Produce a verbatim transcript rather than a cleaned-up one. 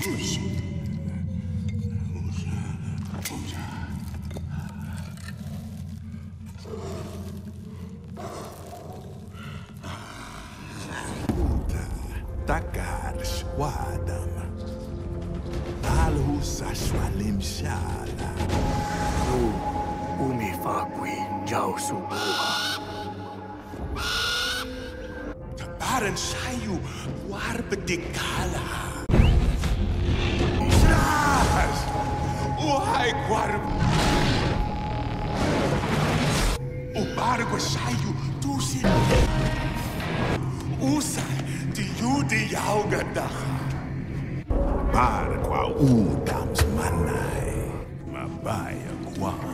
Takars Wadam Talhusaswalim Shala Ru Umifakwi Jausubuha Tabaran Sayu Warbedikala Isras Uhai Warb Ubargo Sayu Tusin Usai Di Yaugada Barqua Udams Manai Mabaya Kwa